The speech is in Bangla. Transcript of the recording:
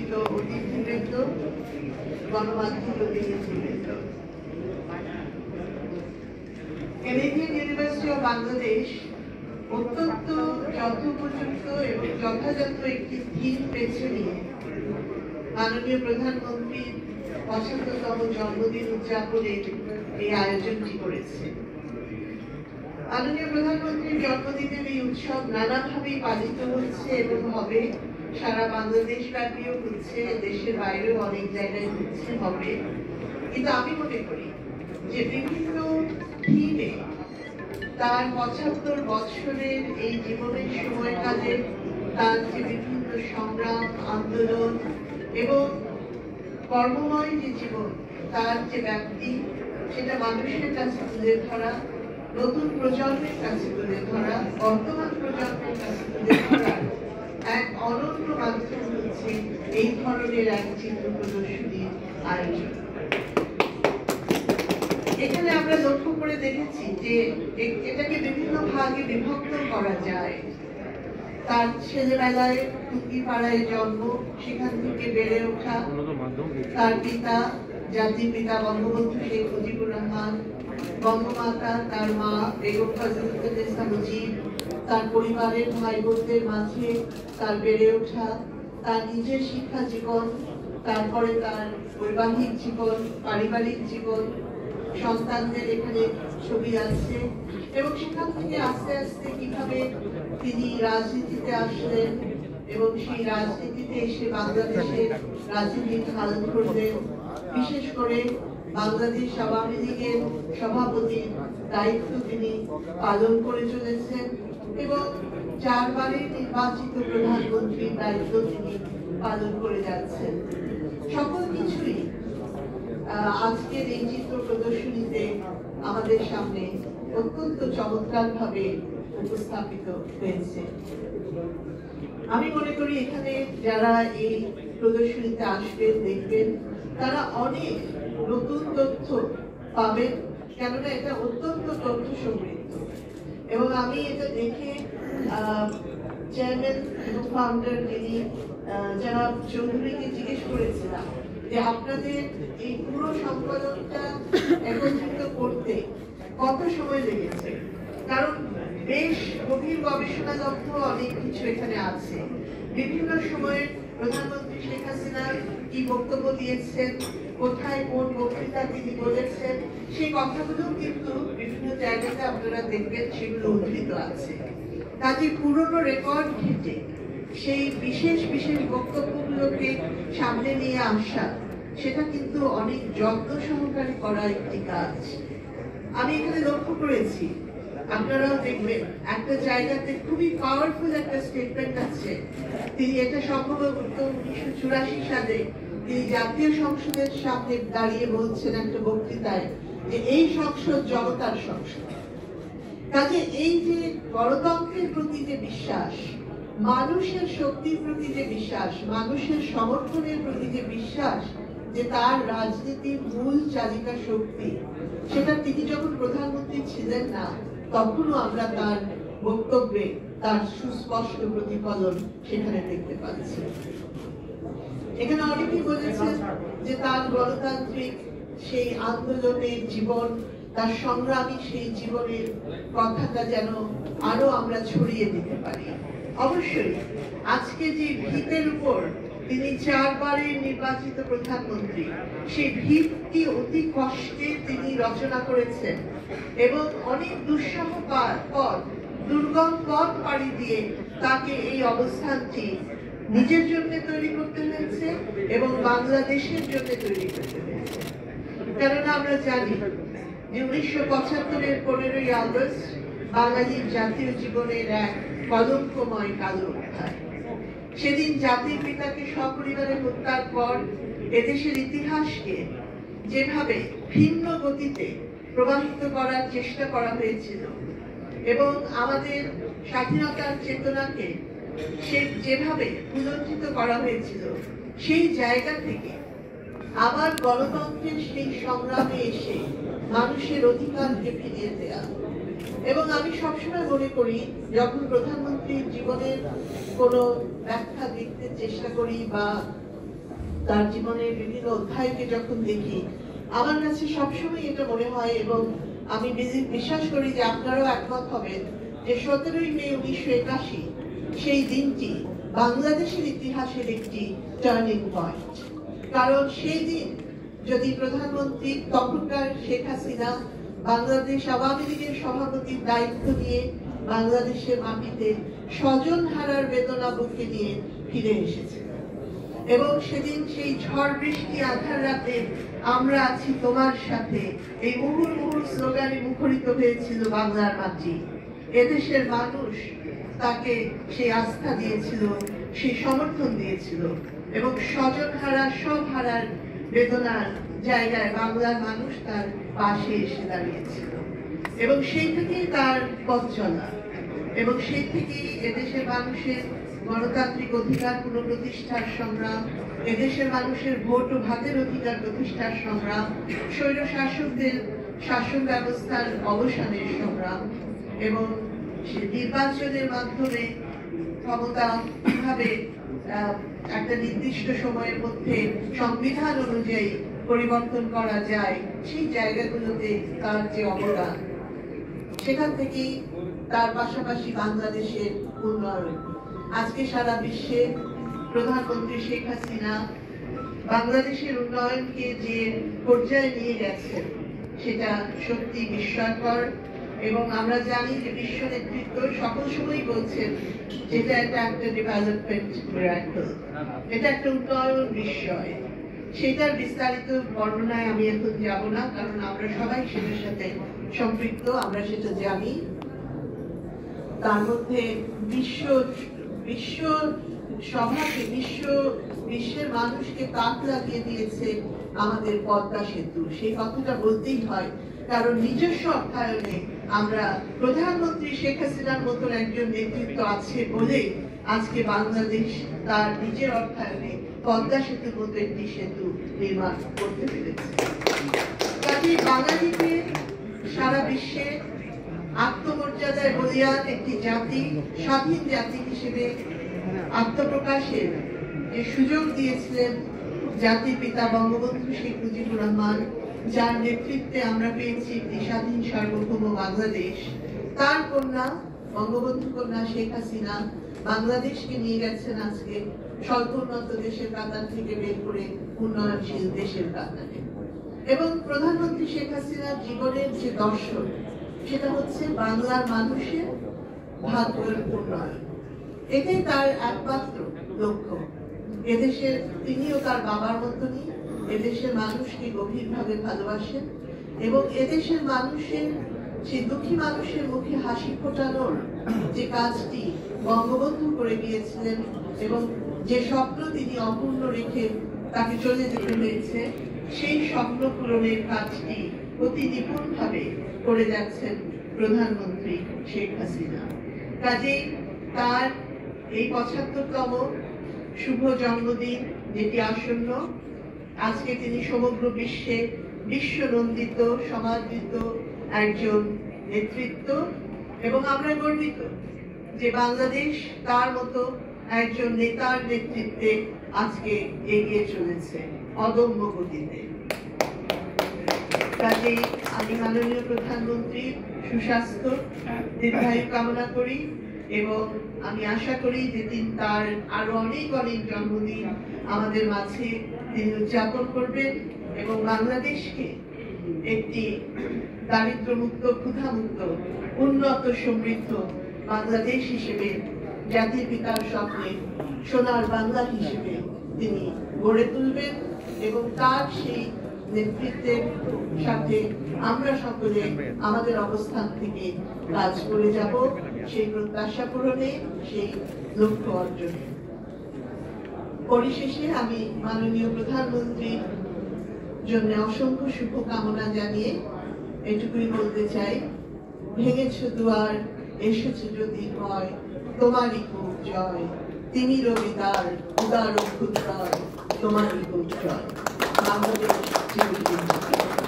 সম্মানিত অতিথিবৃন্দ, গণমাধ্যম প্রতিনিধিবৃন্দ, কেনেডিয়ান ইউনিভার্সিটি অফ বাংলাদেশ অত্যন্ত যথোপযুক্ত এবং যথাযথ একটি থিম বেছে নিয়ে মাননীয় প্রধানমন্ত্রীর ৫৫তম জন্মদিন উদযাপনের এই আয়োজনটি করেছে। মাননীয় প্রধানমন্ত্রীর জন্মদিনের এই উৎসব নানাভাবেই পালিত হচ্ছে এবং হবে, সারা বাংলাদেশ ব্যাপীও হচ্ছে, দেশের বাইরেও অনেক জায়গায় হচ্ছে, হবে। কিন্তু আমি মনে করি যে বিভিন্ন থিমে তার ৭৫ বছরের এই জীবনের সময়কালে তার যে বিভিন্ন সংগ্রাম, আন্দোলন এবং কর্মময় যে জীবন, তার যে ব্যাপ্তি, সেটা মানুষের কাছে তুলে ধরা, নতুন প্রজন্মের কাছে তুলে ধরা, বর্তমান প্রজন্মের কাছে তুলে ধরা এক অনন্য মাধ্যম হচ্ছে এই ধরনের এক চিত্র প্রদর্শনীর আয়োজন। এখানে আমরা লক্ষ্য করে দেখেছি যে এটাকে বিভিন্ন ভাগে বিভক্ত করা যায়। তার ছেলেবেলায় টুকিপাড়ায় জন্ম, সেখান থেকে বেড়ে ওঠা, তার পিতা জাতির পিতা বঙ্গবন্ধু শেখ মুজিবুর রহমান, বঙ্গমাতা তার মা বেগম খালেদা মুজিব, তার পরিবারের ভাই বোনদের মাঝে তার বেড়ে ওঠা, তার নিজের শিক্ষা জীবন, তারপরে তার বৈবাহিক জীবন, পারিবারিক জীবন, সন্তানদের এখানে ছবি আছে এবং সেখান থেকে আস্তে আস্তে কিভাবে তিনি রাজনীতিতে আসলেন এবং সেই রাজনীতিতে এসে বাংলাদেশের রাজনীতির হাল ধরলেন। বিশেষ করে বাংলাদেশ আওয়ামী লীগের সভাপতির দায়িত্ব তিনি পালন করে চলেছেন এবং ৪ বারের নির্বাচিত প্রধানমন্ত্রীর দায়িত্ব তিনি পালন করে যাচ্ছেন। সকল কিছুই আজকের এই চিত্র প্রদর্শনীতে আমাদের সামনে অত্যন্ত চমৎকার ভাবে উপস্থাপিত হয়েছে। আমি মনে করি এখানে যারা এই প্রদর্শনীতে আসবেন, দেখবেন, তারা অনেক নতুন তথ্য পাবেন, কেননা এটা অত্যন্ত তথ্য সমৃদ্ধ। এবং আমি এটা দেখে চেয়ারম্যান এবং ফাউন্ডার যিনি জনাব চৌধুরীকে জিজ্ঞেস করেছিলাম যে আপনাদের এই পুরো সম্পাদনটা একত্রিত করতে কত সময় লেগেছে, কারণ বেশ গভীর গবেষণালব্ধ অনেক কিছু এখানে আছে। বিভিন্ন সময়ে প্রধানমন্ত্রী শেখ হাসিনা কি বক্তব্য দিয়েছেন, কোথায় কোন বক্তৃতা তিনি বলেছেন, সেই কথাগুলো কিন্তু বিভিন্ন জায়গাতে আপনারা দেখবেন, সেগুলো উদ্ধৃত আছে। কাজে পুরনো রেকর্ড ঘেঁটে সেই বিশেষ বিশেষ বক্তব্যগুলোকে সামনে নিয়ে আসা, সেটা কিন্তু অনেক যত্ন সহকারে করা একটি কাজ। আমি এখানে লক্ষ্য করেছি, আপনারাও দেখবেন, একটা জায়গাতে খুবই পাওয়ারফুল একটা স্টেটমেন্ট আছে। তিনি এটা সম্ভবত 1984 সালে তিনি জাতীয় সংসদের সামনে দাঁড়িয়ে বলছেন একটা বক্তৃতায় যে এই সংসদ জনতার সংসদ। কাজে এই যে গণতন্ত্রের প্রতি যে বিশ্বাস, মানুষের শক্তির প্রতি যে বিশ্বাস, মানুষের সমর্থনের প্রতি যে বিশ্বাস, যে তার রাজনীতির মূল চালিকা শক্তি, সেটা তিনি যখন প্রধানমন্ত্রী ছিলেন না, তখনও আমরা তার বক্তব্যে তার সুস্পষ্ট প্রতিফলন সেখানে দেখতে পাচ্ছি। এখানে অনেকেই বলেছেন যে তার গণতান্ত্রিক সেই আন্দোলনের জীবন, তার সংগ্রামী সেই জীবনের কথাটা যেন আরো আমরা ছড়িয়ে দিতে পারি। অবশ্যই আজকে যে ভিতের উপর তিনি ৪ বারের নির্বাচিত প্রধানমন্ত্রী, সেই ভিতটি অতি কষ্টে তিনি রচনা করেছেন এবং অনেক দুঃসহ পথ, দুর্গম পথ পাড়ি দিয়ে তাকে এই অবস্থানটি নিজের জন্য তৈরি করতে হয়েছে এবং বাংলাদেশের জন্য তৈরি করতে হয়েছে। কেননা আমরা জানি যে 1975-এর 15ই আগস্ট বাঙালির জাতীয় জীবনের এক কলঙ্কময় কালো অধ্যায়। সেদিন জাতির পিতাকে সপরিবারে হত্যার পর এদেশের ইতিহাসকে যেভাবে ভিন্ন গতিতে প্রবাহিত করার চেষ্টা করা হয়েছিল এবং আমাদের স্বাধীনতার চেতনাকে যেভাবে পুনর্জিত করা হয়েছিল, সেই জায়গা থেকে আবার গণতন্ত্রের সেই সংগ্রামে এসে মানুষের অধিকারকে ফিরিয়ে দেয়া। এবং আমি সবসময় মনে করি, যখন প্রধানমন্ত্রীর জীবনের কোনো ব্যাখ্যা দেখতে চেষ্টা করি বা তার জীবনের বিভিন্ন অধ্যায়কে যখন দেখি, আমার কাছে সবসময় এটা মনে হয়, এবং আমি বিশ্বাস করি যে আপনারাও একমত হবেন, যে 17ই মে 1981 সেই দিনটি বাংলাদেশের ইতিহাসের একটি টার্নিং পয়েন্ট। কারণ সেই দিন যদি প্রধানমন্ত্রী তখনকার শেখ হাসিনা বাংলাদেশ আওয়ামী লীগের সভাপতির দায়িত্ব নিয়ে বাংলাদেশের মাটিতে স্বজন হারার বেদনা বুকে নিয়ে ফিরে এসেছে, এবং সেদিন সেই ঝড় বৃষ্টি আধার রাতে আমরা আছি তোমার সাথে এই মুহুর্মুহু স্লোগানে মুখরিত হয়েছিল বাংলার মাটি। এদেশের মানুষ তাকে সেই আস্থা দিয়েছিল, সেই সমর্থন দিয়েছিল, এবং স্বজন হারা সব হারার বেদনার জায়গায় বাংলার মানুষ তার পাশে এসে দাঁড়িয়েছিল, এবং সেই থেকেই তার পথ চলা, এবং সেই থেকেই এদেশের মানুষের গণতান্ত্রিক অধিকার পুনঃপ্রতিষ্ঠার সংগ্রাম, এদেশের মানুষের ভোট ও ভাতের অধিকার প্রতিষ্ঠার সংগ্রাম, স্বৈর শাসকদের শাসন ব্যবস্থার অবসানের সংগ্রাম, এবং নির্বাচনের মাধ্যমে ক্ষমতা কিভাবে একটা নির্দিষ্ট সময়ের মধ্যে সংবিধান অনুযায়ী পরিবর্তন করা যায়, সেই জায়গাগুলোতে তার যে অবদান, সেখান থেকেই তার পাশাপাশি বাংলাদেশের উন্নয়ন। আজকে সারা বিশ্বে প্রধানমন্ত্রী শেখ হাসিনা বাংলাদেশের উন্নয়নকে যে পর্যায়ে নিয়ে গেছেন সেটা সত্যি বিস্ময়কর, এবং আমরা জানি যে বিশ্ব নেতৃত্ব সকল সময় বলছেন যেটা একটা ডেভেলপমেন্ট মিরাকল, এটা একটা উন্নয়ন বিষয়। সেটার বিস্তারিত বর্ণনায় আমি এখন যাব না, কারণ আমরা সবাই সেটার সাথে সম্পৃক্ত, আমরা সেটা জানি। তার মধ্যে বিশ্বের মানুষকে তাক লাগিয়ে দিয়েছে আমাদের পদ্মা সেতু। সেই কথাটা বলতেই হয়, কারণ নিজস্ব অর্থায়নে আমরা প্রধানমন্ত্রী শেখ হাসিনার মতন একজন নেতৃত্ব আছে বলে আজকে বাংলাদেশ তার নিজের অর্থায়নে পদ্মা সেতুর মতো একটি সেতু নির্মাণ করতে পেরেছে। কাজে বাঙালিকে সারা বিশ্বে আত্মমর্যাদায় বলিয়ান একটি জাতি, স্বাধীন জাতি হিসেবে আত্মপ্রকাশের যে সুযোগ দিয়েছিলেন জাতির পিতা বঙ্গবন্ধু শেখ মুজিবুর রহমান, যার নেতৃত্বে আমরা পেয়েছি একটি স্বাধীন সার্বভৌম বাংলাদেশ, তার কন্যা বঙ্গবন্ধু কন্যা শেখ হাসিনা বাংলাদেশকে নিয়ে গেছেন আজকে স্বল্পোন্নত দেশের কাতার থেকে বের করে উন্নয়নশীল দেশের কাতারে। এবং প্রধানমন্ত্রী শেখ হাসিনার জীবনের যে দর্শন, সেটা হচ্ছে বাংলার মানুষের ভাগ্যের উন্নয়ন। এটাই তার একমাত্র লক্ষ্য। এদেশের তিনিও তার বাবার মতনই এদেশের মানুষকে গভীরভাবে ভালোবাসেন, এবং এদেশের মানুষের সেই দুঃখী মানুষের মুখে হাসি ফোটানোর যে কাজটি বঙ্গবন্ধু করে গিয়েছিলেন, এবং যে স্বপ্ন তিনি অপূর্ণ রেখে তাকে চলে যেতে হয়েছে, সেই স্বপ্ন পূরণের কাজটি অতি নিপুণভাবে করে যাচ্ছেন প্রধানমন্ত্রী শেখ হাসিনা। কাজেই তার এই 75তম শুভ জন্মদিন যেটি আসন্ন, আজকে তিনি সমগ্র বিশ্বে বিশ্বনন্দিত সমাদৃত একজন নেতৃত্ব, এবং আমরা গর্বিত যে বাংলাদেশ তার মতো একজন নেতার নেতৃত্বে আজকে এগিয়ে চলেছে অদম্য গতিতে। কাজেই আমি মাননীয় প্রধানমন্ত্রীর সুস্বাস্থ্য দীর্ঘায়ু কামনা করি, এবং আমি আশা করি যে তিনি তার আরো অনেক অনেক জন্মদিন আমাদের মাঝে তিনি উদযাপন করবেন, এবং বাংলাদেশকে একটি দারিদ্র্যমুক্ত, ক্ষুধামুক্ত, উন্নত, সমৃদ্ধ বাংলাদেশ হিসেবে, জাতির পিতার স্বপ্নে সোনার বাংলা হিসেবে তিনি গড়ে তুলবেন, এবং তার সেই নেতৃত্বের সাথে আমরা সকলে আমাদের অবস্থান থেকে কাজ করে যাব সেই প্রত্যাশা পূরণে, সেই লক্ষ্য অর্জনে। পরিশেষে আমি মাননীয় প্রধানমন্ত্রীর জন্য অসংখ্য শুভকামনা জানিয়ে এটুকুই বলতে চাই, ভেঙেছ দুয়ার এসেছে যদি হয়, তোমারই হোক জয়, তিনি রবিদার উদার অভ্যুদয়, তোমারই হোক জয়। বাংলাদেশ চিরদিন